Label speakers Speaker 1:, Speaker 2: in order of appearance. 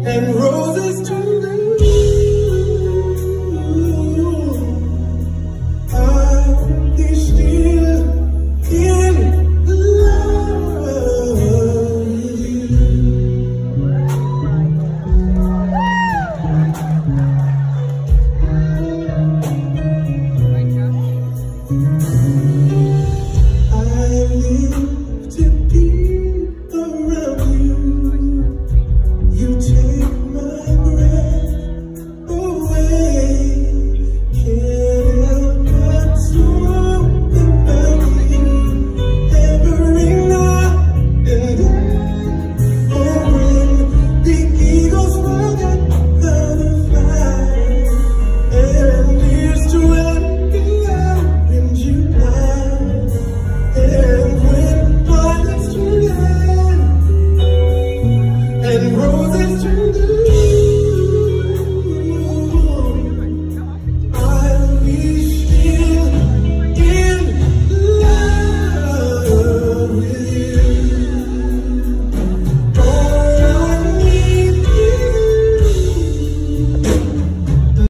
Speaker 1: and roses to the are they still in love with you? I live to be around you. You take my breath away. Can't help but talk about you every night and day. Oh, when the eagles forget how to fly, and here's to love in July, and when violets turn red and roses turn blue.